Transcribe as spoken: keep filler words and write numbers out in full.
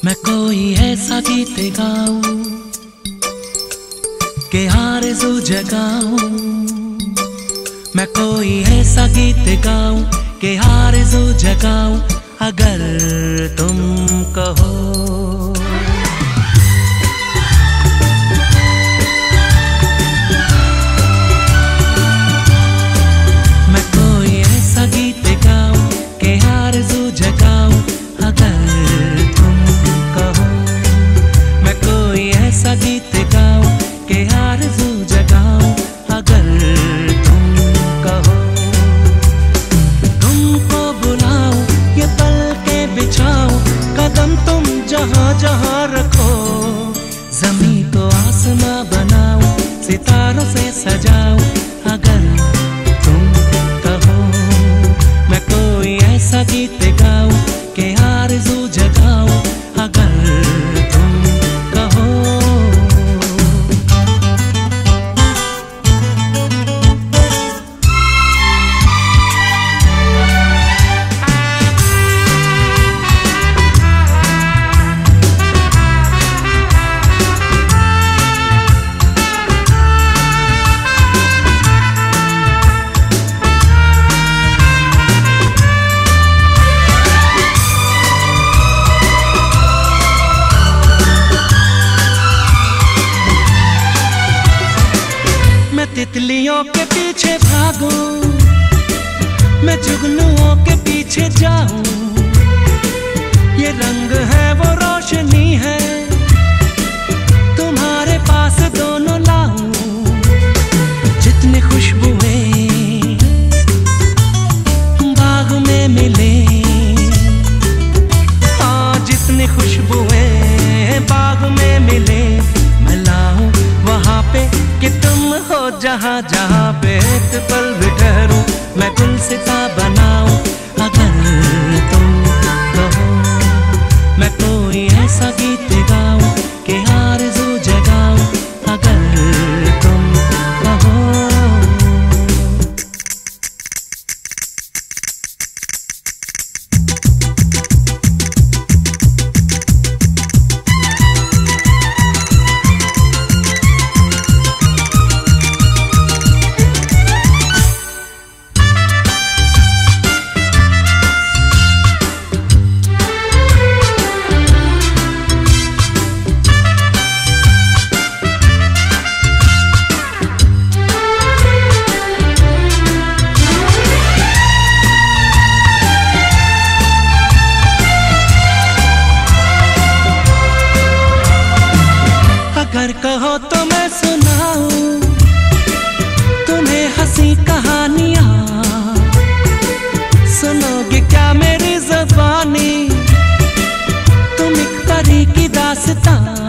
मैं कोई ऐसा गीत गाऊं के आरज़ू जगाऊं। मैं कोई ऐसा गीत गाऊं के आरज़ू जगाऊं। अगर तुम कहो मैं कोई ऐसा गीत गाऊं के आरज़ू जगाऊं। अगर तुम कहो मैं कोई ऐसा गीत गाऊं के आरज़ू जगाऊं। अगर तुम कहो तुमको बुलाऊं ये पल के बिछाऊं। कदम तुम जहां जहां रखो ज़मीं को आसमां बनाऊं सितारों से सजाऊं। अगर तुम कहो मैं कोई ऐसा गीत गाऊं के आरज़ू जगाऊं। अगर तुम कहो तितलियों के पीछे भागूं मैं जुगनुओं के पीछे जाऊं। ये रंग है वो रोशनी है तुम्हारे पास दोनों लाऊं। जितनी खुशबुएं बाग में मिले हाँ जितनी खुशबुएं बाग में मिले मैं लाऊं वहाँ पे कि तुम हो जहाँ जहाँ पे एक पल भी ठहरूं मैं गुलसिता बनाऊं। अगर तुम कहो मैं कोई ऐसा गीत गाऊं कि आरज़ू जगाऊं। अगर तुम कहो अगर कहो तो मैं सुनाऊं तुम्हें हंसी कहानियां। सुनोगे क्या मेरी ज़बानी तुम एक परी की दास्तां।